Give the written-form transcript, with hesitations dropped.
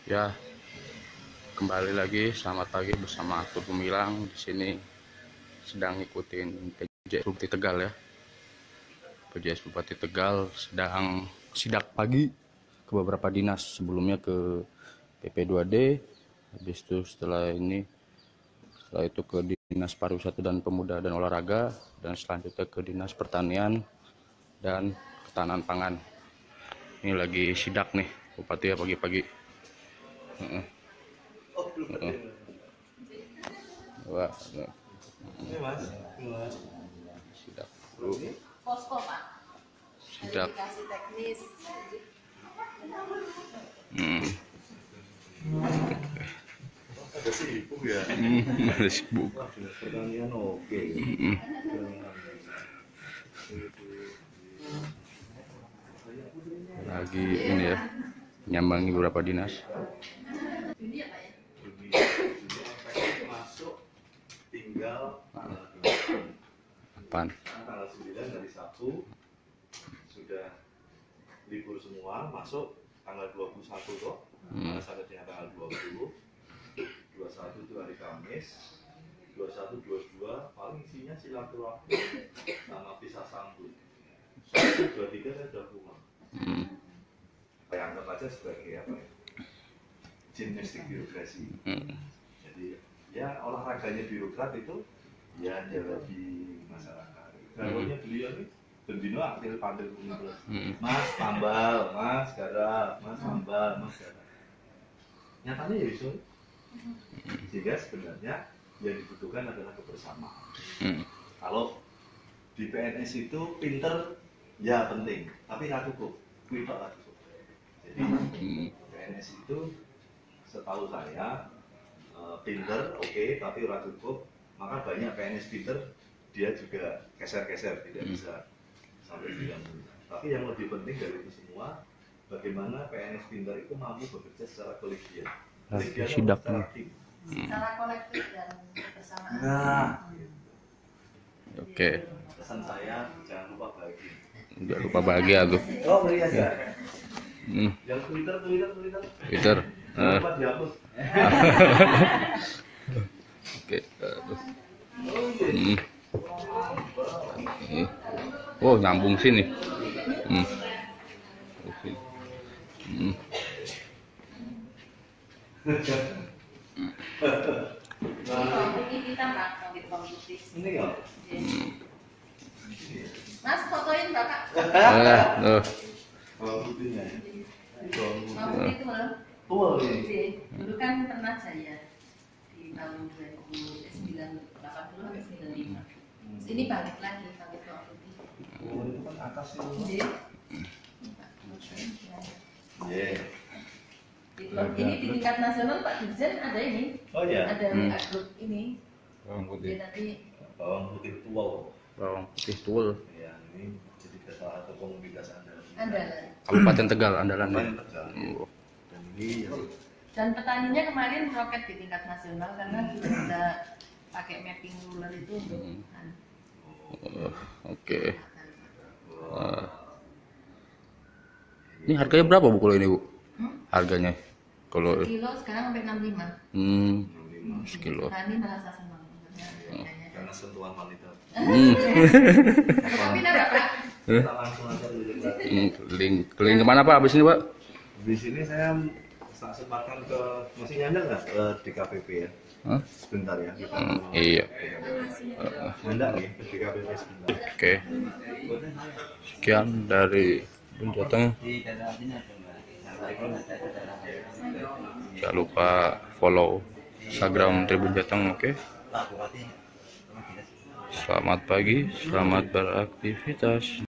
Ya, kembali lagi selamat pagi bersama Atur Gumilang. Di sini sedang ngikutin PJS Bupati Tegal ya. PJS Bupati Tegal sedang sidak pagi ke beberapa dinas, sebelumnya ke PP2D, habis itu setelah itu ke Dinas Pariwisata dan Pemuda dan Olahraga, dan selanjutnya ke Dinas Pertanian dan Ketahanan Pangan. Ini lagi sidak nih Bupati ya pagi-pagi. Wah, Ini mas, sidak dulu. Posko Pak, Sidak. verifikasi teknis. ada sibuk ya. Ada sibuk. Wah, dinas pertanian oke. Lagi ini ya, nyambangi beberapa dinas. Ini ya Pak ya? Masuk tinggal Apaan? tanggal 9 dari Sabtu sudah libur semua, masuk tanggal 21 kok. Sampai dengan tanggal 20, 21 itu hari Kamis, 21, 22 paling isinya silaturahmi sama pisah sambut. 1, 2, 3 saya sudah pulang. Saya anggap aja sebagai apa ya, gimnastik birokrasi. Jadi ya olahraganya birokrat itu ya di masyarakat. Garunya beliau ini bendino aktif pantil kumpul. Mas tambal, mas garap, mas tambal, mas garap. Nyatanya ya itu. Sehingga sebenarnya yang dibutuhkan adalah kebersamaan. Kalau di PNS itu pinter ya penting, tapi nggak cukup. Kuitok nggak cukup. Jadi PNS itu setahu saya pinter oke, tapi nggak cukup. Maka banyak PNS pinter dia juga keser-keser, tidak bisa sampai 9 bulan. Tapi yang lebih penting dari itu semua, bagaimana PNS pinter itu mampu bekerja secara kolegial. Sidak Secara tim. Secara kolektif dan kebersamaan. Nah, Oke, pesan saya jangan lupa bahagia. udah lupa bahagia tuh. Oh iya ya. Hmm, Yang Twitter. Twitter. Jangan lupa dihapus. Oke, aduh. Oh iya. Ini. Wow, nyambung sini. Oke. Bawang putih kita Pak, bawang putih. Ini ya. Mas fotoin Bapak. Tuh. Bawang putihnya. Bawang Bawang putih. putih itu loh. Tua ini. Oke. Dulu kan pernah saya di tahun 2080 sampai 95. Terus ini balik lagi pakai bawang putih. Oh, itu kan atas itu. Jadi, Iya. ini di tingkat nasional Pak Dirjen ada ini. Oh iya. Ada WA group ini. Bawang Jadi putih. nanti Bawang putih tua. Bawang putih tuul. Ya, ini jadi salah satu komoditas andalan. andalan. Kabupaten Tegal andalan ya. Paling Tegal. Oh. Dan ini Dan petaninya kemarin roket di tingkat nasional karena sudah bisa pakai mapping ruler itu untuk Oke. Ini harganya berapa Bu kalau ini Bu? Harganya kalau kilo sekarang sampai 65. sekilo. Petani merasa senang harganya. karena sentuhan wanita. Tapi kenapa Pak? Kita langsung aja dulu. Keliling kemana Pak abis ini Pak? Di sini saya sempatkan ke masih nyandang nggak ke DKPP ya? Hah? Sebentar ya. Kita Iya. nyandang ya ke DKPP sebentar. Oke. Sekian dari Jateng. Jangan lupa follow Instagram Tribun Jateng, oke? Selamat pagi, selamat beraktivitas.